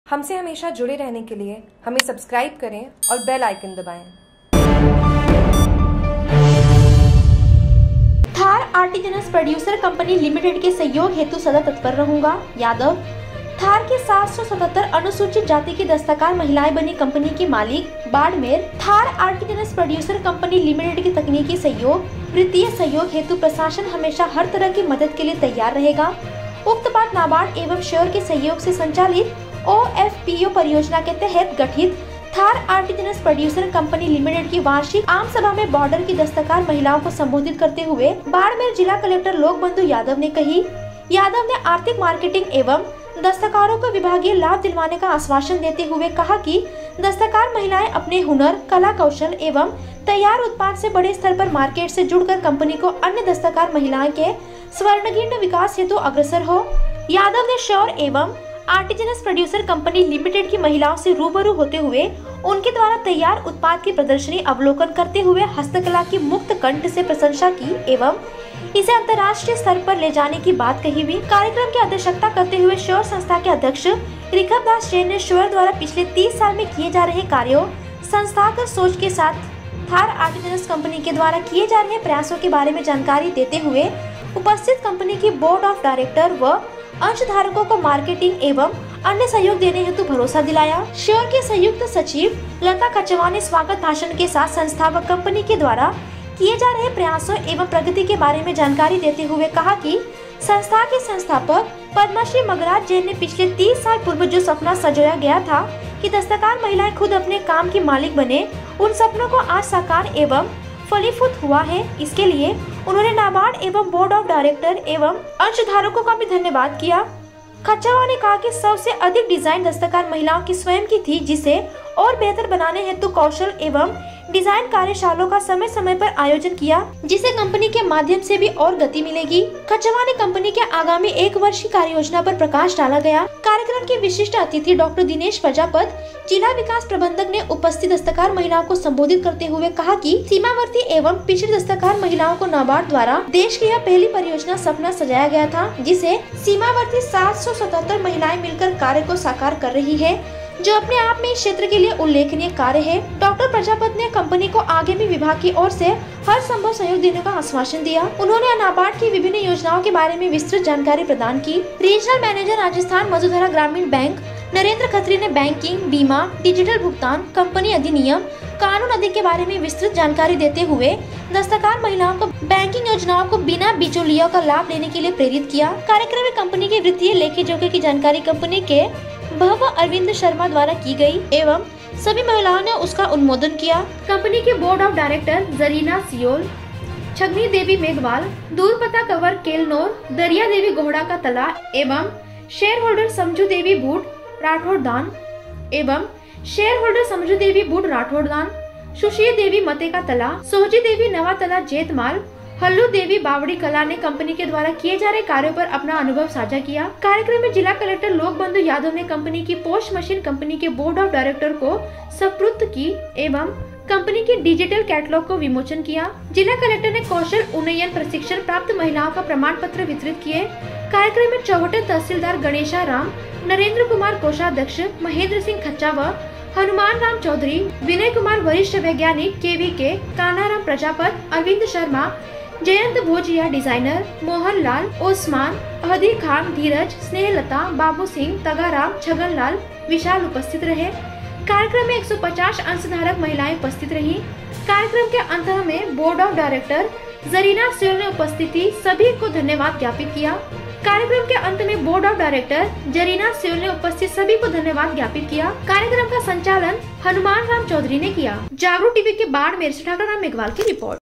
हमसे हमेशा जुड़े रहने के लिए हमें सब्सक्राइब करें और बेल आइकन दबाएं। Thar artisans producer company limited के सहयोग हेतु सदा तत्पर रहूंगा। यादव थार की 777 अनुसूचित जाति की दस्तकार महिलाएं बनी कंपनी की मालिक Barmer. Thar artisans producer company limited के तकनीकी सहयोग वित्तीय सहयोग हेतु प्रशासन हमेशा हर तरह की मदद के लिए तैयार रहेगा। उक्त बात नाबार्ड एवं श्योर के सहयोग से संचालित OFPO परियोजना के तहत गठित Thar artisans producer company limited की वार्षिक आम सभा में बॉर्डर की दस्तकार महिलाओं को संबोधित करते हुए बाड़मेर जिला कलेक्टर लोकबंधु यादव ने कही। यादव ने आर्थिक मार्केटिंग एवं दस्तकारों को विभागीय लाभ दिलवाने का आश्वासन देते हुए कहा कि दस्तकार महिलाएं अपने हुनर, कला कौशल एवं तैयार उत्पाद से बड़े स्तर पर मार्केट से जुड़कर कंपनी को अन्य दस्तकार महिलाएं के स्वर्णिम विकास हेतु अग्रसर हो। यादव ने श्योर एवं आर्टिजनस प्रोड्यूसर कंपनी लिमिटेड की महिलाओं से रूबरू होते हुए उनके द्वारा तैयार उत्पाद की प्रदर्शनी अवलोकन करते हुए हस्तकला की मुक्त कंठ से प्रशंसा की एवं इसे अंतर्राष्ट्रीय स्तर पर ले जाने की बात कही हुई। कार्यक्रम की अध्यक्षता करते हुए श्योर संस्था के अध्यक्ष रिखब दास जैन ने श्योर द्वारा पिछले 30 साल में किए जा रहे कार्यों, संस्थागत सोच के साथ थार आर्टिजनस कंपनी के द्वारा किए जा रहे प्रयासों के बारे में जानकारी देते हुए उपस्थित कंपनी की बोर्ड ऑफ डायरेक्टर व अंशधारकों को मार्केटिंग एवं अन्य सहयोग देने हेतु भरोसा दिलाया। श्योर के संयुक्त सचिव लता कचवा ने स्वागत भाषण के साथ संस्था व कंपनी के द्वारा किए जा रहे प्रयासों एवं प्रगति के बारे में जानकारी देते हुए कहा कि संस्था के संस्थापक पद्मश्री मगराज जैन ने पिछले 30 साल पूर्व जो सपना सजोया गया था कि दस्तकार महिलाएं खुद अपने काम की मालिक बने, उन सपनों को आज साकार एवं फलीभूत हुआ है। इसके लिए उन्होंने नाबार्ड एवं बोर्ड ऑफ डायरेक्टर एवं अंशधारकों का भी धन्यवाद किया। खच्चरवा ने कहा कि सबसे अधिक डिजाइन दस्तकार महिलाओं की स्वयं की थी, जिसे और बेहतर बनाने हेतु कौशल एवं डिजाइन कार्यशालाओं का समय समय पर आयोजन किया, जिसे कंपनी के माध्यम से भी और गति मिलेगी। खच्चरवा ने कंपनी के आगामी 1 वर्ष की कार्य योजना पर प्रकाश डाला गया। कार्यक्रम के विशिष्ट अतिथि डॉक्टर दिनेश प्रजापत, जिला विकास प्रबंधक ने उपस्थित दस्तकार महिलाओं को संबोधित करते हुए कहा कि सीमावर्ती एवं पिछड़ी दस्तकार महिलाओं को नाबार्ड द्वारा देश की यह पहली परियोजना सपना सजाया गया था, जिसे सीमावर्ती 777 महिलाएं मिलकर कार्य को साकार कर रही है, जो अपने आप में इस क्षेत्र के लिए उल्लेखनीय कार्य है। डॉक्टर प्रजापत ने कंपनी को आगे भी विभाग की ओर से हर संभव सहयोग देने का आश्वासन दिया। उन्होंने नाबार्ड की विभिन्न योजनाओं के बारे में विस्तृत जानकारी प्रदान की। रीजनल मैनेजर राजस्थान मधुधरा ग्रामीण बैंक नरेंद्र खत्री ने बैंकिंग, बीमा, डिजिटल भुगतान, कंपनी अधिनियम, कानून आदि के बारे में विस्तृत जानकारी देते हुए दस्तकार महिलाओं को बैंकिंग योजनाओं को बिना बिचौलियों का लाभ लेने के लिए प्रेरित किया। कार्यक्रम में कंपनी के वित्तीय लेखे जोखे की जानकारी कंपनी के भव अरविंद शर्मा द्वारा की गई एवं सभी महिलाओं ने उसका अनुमोदन किया। कंपनी के board of director Zarina Siyol, Chhagni Devi Meghwal, Durpata Kanwar Kelnor, Dariya Devi गोहड़ा का तला एवं शेयर होल्डर समझू देवी बूट राठौड़ दान एवं शेयर होल्डर समझू देवी बूट राठौड़ दान, सुशील देवी मते का तला, सोहजी देवी नवा तला जेतमाल, हल्लू देवी बावड़ी कला ने कंपनी के द्वारा किए जा रहे कार्यों पर अपना अनुभव साझा किया। कार्यक्रम में जिला कलेक्टर लोकबंधु यादव ने कंपनी की पोस्ट मशीन कंपनी के बोर्ड ऑफ डायरेक्टर को सुपुर्द की एवं कंपनी की डिजिटल कैटलॉग को विमोचन किया। जिला कलेक्टर ने कौशल उन्नयन प्रशिक्षण प्राप्त महिलाओं का प्रमाण पत्र वितरित किए। कार्यक्रम में चौहटे तहसीलदार गणेशा राम, नरेंद्र कुमार कोषाध्यक्ष, महेंद्र सिंह खच्चा व हनुमान राम चौधरी, विनय कुमार वरिष्ठ वैज्ञानिक KVK, कान्हाराम प्रजापत, अरविंद शर्मा, जयंत भोजिया डिजाइनर, मोहन लाल, ओस्मान, अहदी खान, धीरज, स्नेहलता, बाबू सिंह, तगाराम, छगन लाल, विशाल उपस्थित रहे। कार्यक्रम में 150 अंशधारक महिलाएं उपस्थित रहीं। कार्यक्रम के अंत में board of director Zarina Siyol ने उपस्थिति सभी को धन्यवाद ज्ञापित किया। कार्यक्रम के अंत में board of director Zarina Siyol ने उपस्थित सभी को धन्यवाद ज्ञापित किया। कार्यक्रम का संचालन हनुमान राम चौधरी ने किया। जागरूक टीवी के बाड़मेर से ठाकुर राम मेघवाल की रिपोर्ट।